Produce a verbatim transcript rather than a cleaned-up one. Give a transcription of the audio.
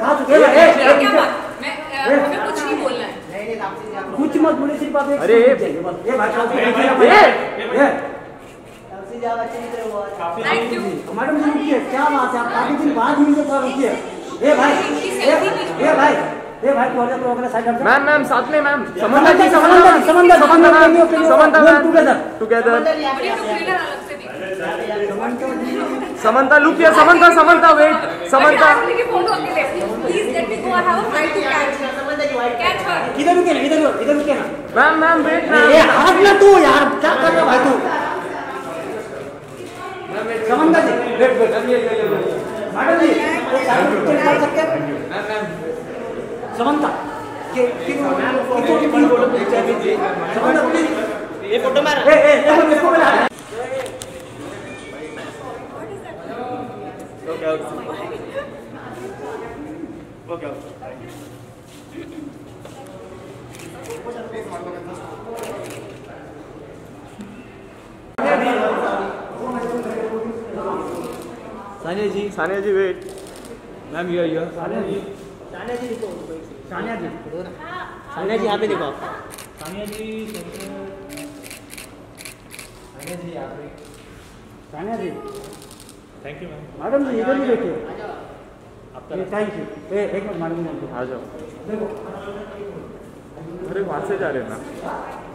आ चुके हैं। ए क्या बात, मैं हमें कुछ नहीं बोलना है। नहीं नहीं कुछ मत बोले, सिर्फ आप एक अरे ये भाई थैंक यू मैडम जी रुकिए, क्या बात है, आप काफी दिन बाद मिले, थोड़ा रुकिए। ए भाई ए भाई ए भाई तू तो अपने साइड हट। मैम मैम साथ में ma'am Samantha ji Samantha ji Samantha Samantha Samantha ma'am together together Samantha Samantha look here Samantha Samantha wait Samantha please let me go, I have a flight to catch catch her. इधर रुके ना, इधर इधर रुके ना मैम मैम वेट ना ये हाथ ना तू यार, क्या कर रहा भाई तू। Samantha ji wait wait madam ji एक साइड पे कर सकते हैं मैम मैम समंता के के फोटो की फोटो जी समंता प्लीज ये फोटो मार। ए ए देखो इसको मिला okay okay Sania ji Sania ji wait ma'am you you Sania ji Sania ji देखो सानिया जी सानिया जी यहाँ पे देखो आप सानिया जी सानिया जी यहाँ पे Sania ji thank you ma'am madam ji इधर ही देखिए आपका थैंक यू। ए एक मिनट मैडम जी आ जाओ देखो अरे वहाँ से जा रहे हैं ना।